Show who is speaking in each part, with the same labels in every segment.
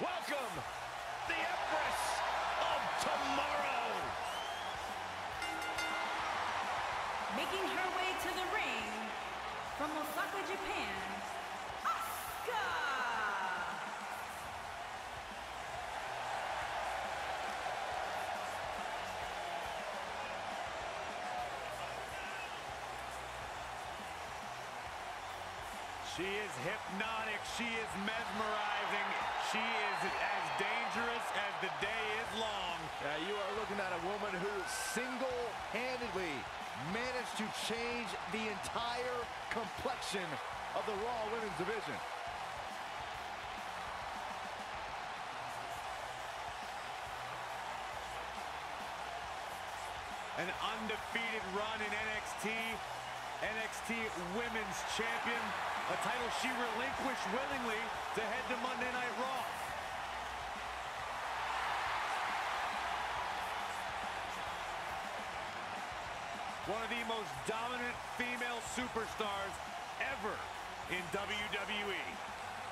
Speaker 1: welcome the Empress of Tomorrow.
Speaker 2: Making her way to the ring from Osaka, Japan, Asuka.
Speaker 1: She is hypnotic. She is mesmerizing. She is as dangerous as the day is long.
Speaker 3: You are looking at a woman who single-handedly managed to change the entire complexion of the Raw Women's Division.
Speaker 1: An undefeated run in NXT. NXT Women's Champion, a title she relinquished willingly to head to Monday Night Raw. One of the most dominant female superstars ever in WWE.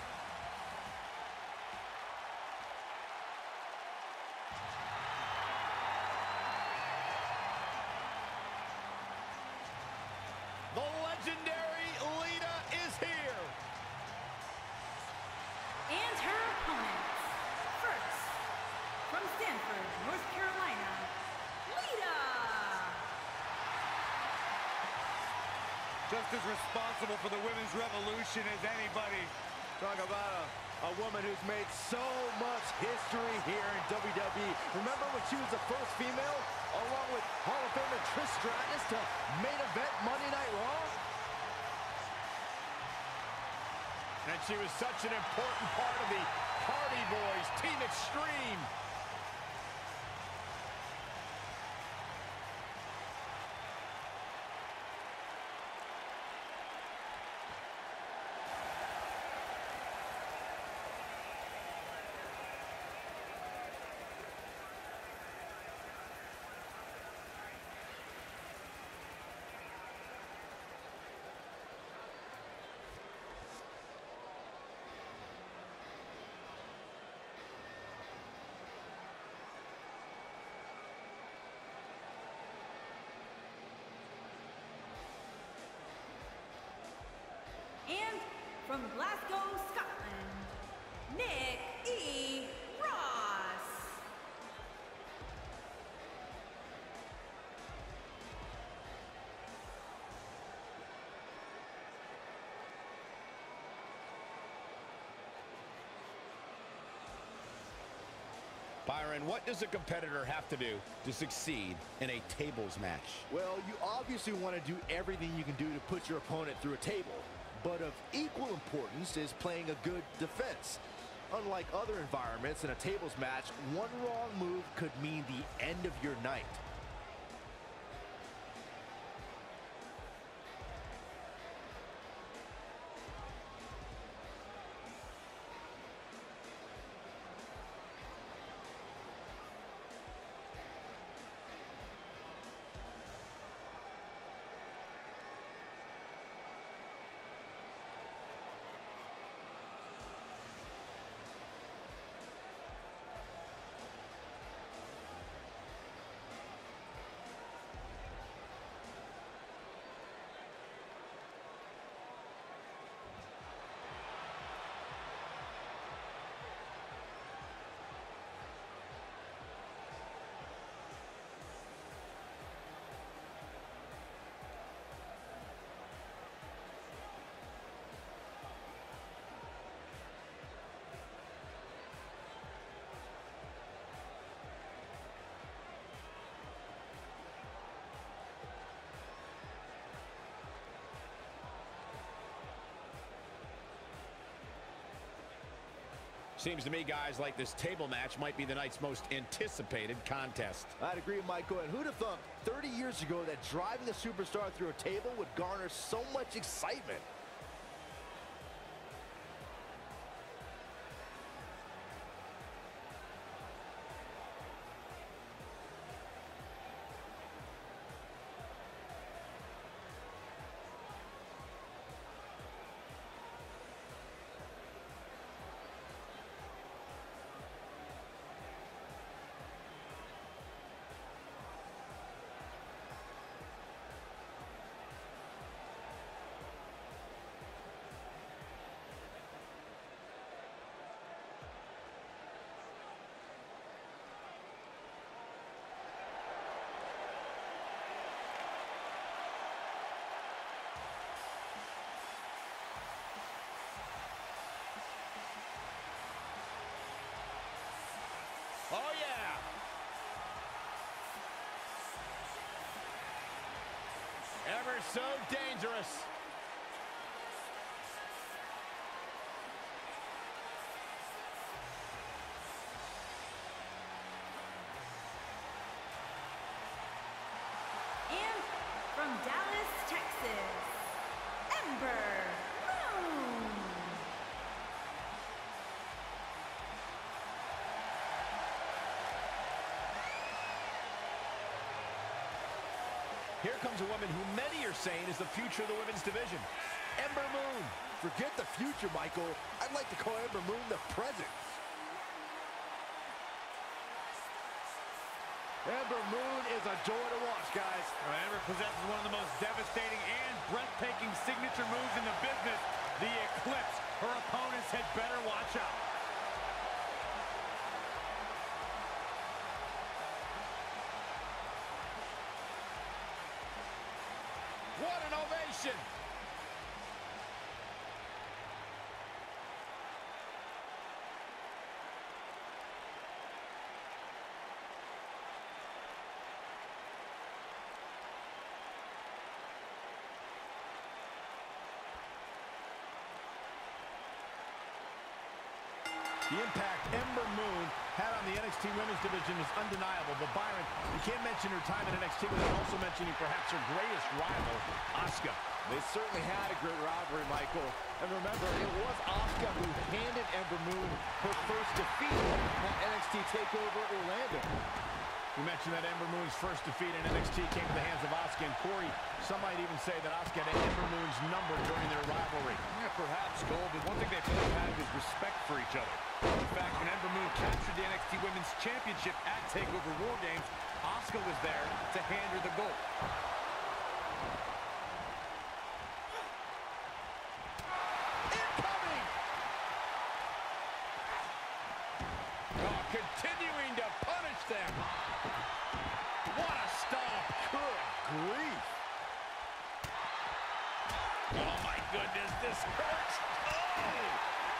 Speaker 1: The legendary Lita is here.
Speaker 2: And her opponents. First, from Stanford, North Carolina, Lita.
Speaker 1: Just as responsible for the women's revolution as anybody.
Speaker 3: Talk about a woman who's made so much history here in WWE. Remember when she was the first female, along with Hall of Famer Trish Stratus, to main event Monday Night Raw?
Speaker 1: And she was such an important part of the Hardy Boys, Team Extreme.
Speaker 2: And from Glasgow, Scotland, Nick E. Ross.
Speaker 4: Byron, what does a competitor have to do to succeed in a tables match?
Speaker 3: Well, you obviously want to do everything you can do to put your opponent through a table. But of equal importance is playing a good defense. Unlike other environments, in a tables match, one wrong move could mean the end of your night.
Speaker 4: Seems to me, guys, like this table match might be the night's most anticipated contest.
Speaker 3: I'd agree, Michael. And who'd have thought 30 years ago that driving a superstar through a table would garner so much excitement?
Speaker 4: ever so dangerous.
Speaker 2: And from Dallas, Texas, Ember Moon.
Speaker 4: Here comes a woman who many are saying is the future of the women's division, Ember Moon.
Speaker 3: Forget the future, Michael. I'd like to call Ember Moon the present. Ember Moon is a joy to watch, guys.
Speaker 1: Ember possesses one of the most devastating and breathtaking signature moves in the business, the Eclipse. Her opponents had better watch out.
Speaker 4: What an ovation! The impact Ember Moon had on the NXT Women's Division is undeniable, but Byron, you can't mention her time in NXT without also mentioning perhaps her greatest rival, Asuka.
Speaker 3: They certainly had a great rivalry, Michael. And remember, it was Asuka who handed Ember Moon her first defeat on NXT TakeOver Orlando.
Speaker 4: We mentioned that Ember Moon's first defeat in NXT came at the hands of Asuka, and Corey, some might even say that Asuka had Ember Moon's number during their rivalry.
Speaker 1: Yeah, perhaps, Cole, but one thing they both had was respect for each other. In fact, when Ember Moon captured the NXT Women's Championship at TakeOver War Games, Asuka was there to hand her the gold.
Speaker 3: Incoming!
Speaker 4: Oh, continuing to punish them. What a stomp.
Speaker 3: Good grief.
Speaker 4: Oh, my goodness, this hurts. Oh!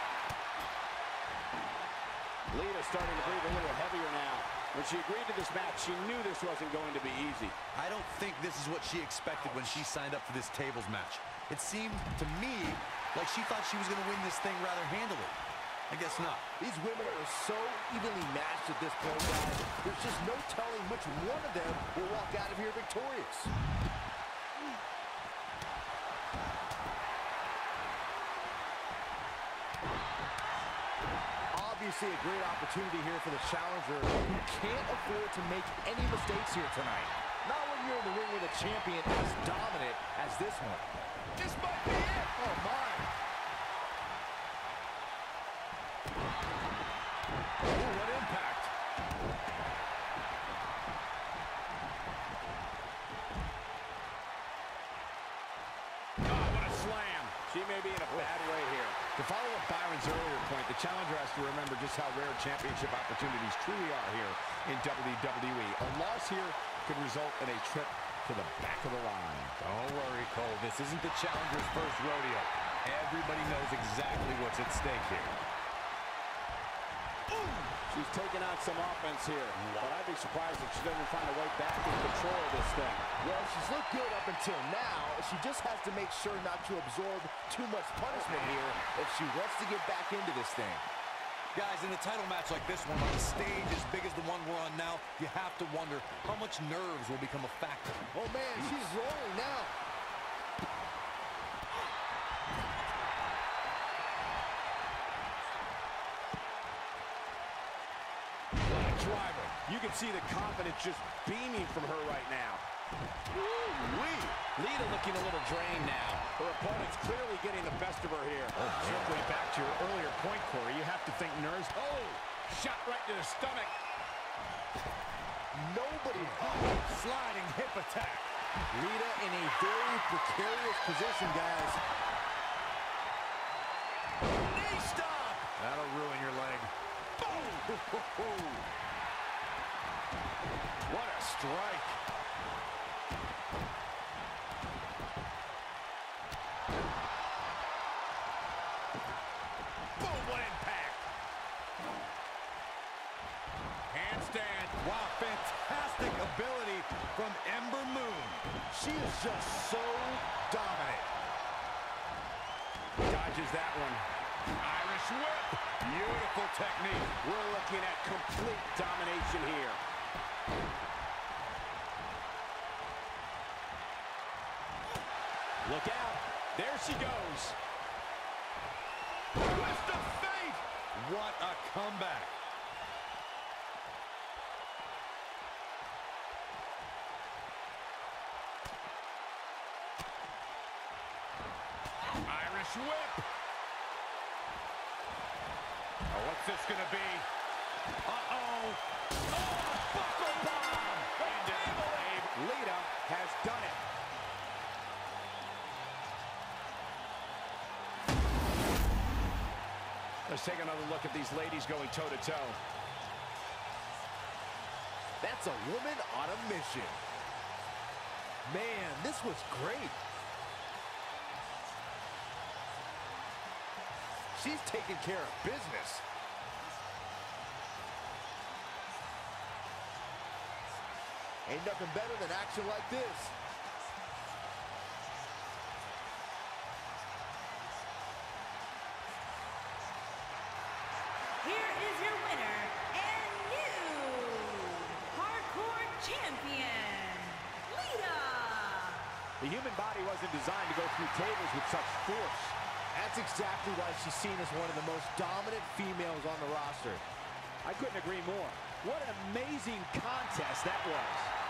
Speaker 5: Lita starting to breathe a little heavier now. When she agreed to this match, she knew this wasn't going to be easy.
Speaker 6: I don't think this is what she expected when she signed up for this tables match. It seemed to me like she thought she was going to win this thing rather handily. I guess not.
Speaker 3: These women are so evenly matched at this point, guys. There's just no telling which one of them will walk out of here victorious. Obviously a great opportunity here for the challenger, who can't afford to make any mistakes here tonight. Not when you're in the ring with a champion as dominant as this one.
Speaker 4: This might be it.
Speaker 3: Oh, my.
Speaker 4: Ooh, what impact. Oh, what a slam.
Speaker 5: She may be in a bad way here.
Speaker 4: To follow up Byron's earlier point, the challenger has to remember just how rare championship opportunities truly are here in WWE. A loss here could result in a trip to the back of the line.
Speaker 1: Don't worry, Cole. This isn't the challenger's first rodeo. Everybody knows exactly what's at stake here.
Speaker 5: She's taking on some offense here, but I'd be surprised if she doesn't find a way back in control of this thing.
Speaker 3: Well, she's looked good up until now. She just has to make sure not to absorb too much punishment here if she wants to get back into this thing.
Speaker 6: Guys, in a title match like this one, on a stage as big as the one we're on now, you have to wonder how much nerves will become a factor.
Speaker 3: Oh, man, she's rolling now.
Speaker 5: Driver. You can see the confidence just beaming from her right now. Woo-wee.
Speaker 4: Lita looking a little drained now.
Speaker 5: Her opponent's clearly getting the best of her here.
Speaker 4: Circling back to your earlier point, Corey, you have to think nerves. Oh, shot right to the stomach.
Speaker 3: Nobody.
Speaker 1: Sliding hip attack.
Speaker 3: Lita in a very precarious position, guys.
Speaker 4: Knee stop.
Speaker 1: That'll ruin your leg.
Speaker 4: Boom. What a strike. Boom, what impact.
Speaker 1: Handstand. Wow, fantastic ability from Ember Moon.
Speaker 3: She is just so dominant.
Speaker 5: Dodges that one.
Speaker 1: Irish whip. Beautiful technique.
Speaker 5: We're looking at complete domination here. Look out. There she goes.
Speaker 1: Twist of fate.
Speaker 6: What a comeback.
Speaker 1: Irish whip. Oh, what's this gonna be? Uh-oh. Oh, buckle bomb. Into the table.
Speaker 5: Lita has done it. Let's take another look at these ladies going toe-to-toe.
Speaker 3: That's a woman on a mission. Man, this was great. She's taking care of business. Ain't nothing better than action like this.
Speaker 2: Here is your winner and new hardcore champion, Lita.
Speaker 5: The human body wasn't designed to go through tables with such force.
Speaker 3: That's exactly why she's seen as one of the most dominant females on the roster.
Speaker 5: I couldn't agree more. What an amazing contest that was.